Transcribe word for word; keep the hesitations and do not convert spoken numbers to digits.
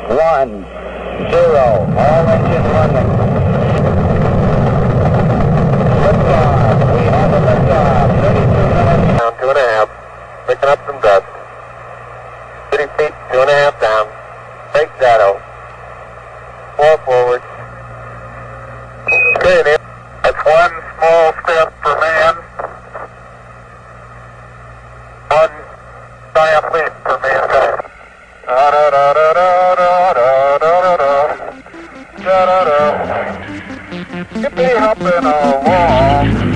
one, zero. All engine running. Liftoff. We have a liftoff. thirty-two minutes. Down two and a half. Picking up some dust. thirty feet, two and a half down. Take shadow. Four forward. Okay, Neil. That's one small step for man. One giant leap for mankind. Da da da da da da da da da da da da. Yippee hopping along.